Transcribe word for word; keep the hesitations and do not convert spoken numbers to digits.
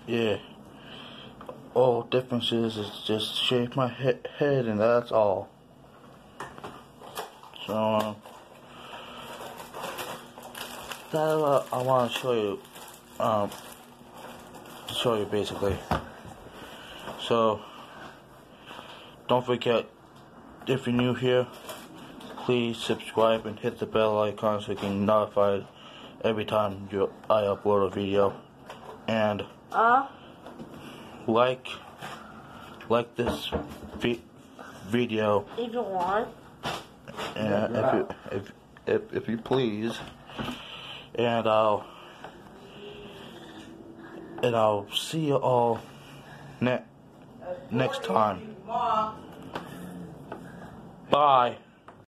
yeah. All differences is just shave my he head and that's all. So um, that's what I want to show you. Um, show you basically. So don't forget, if you're new here, please subscribe and hit the bell icon so you can notified every time you I upload a video. And uh like like this vi video if you want. and if you if if if you please, and I'll and I'll see you all ne next time. Bye.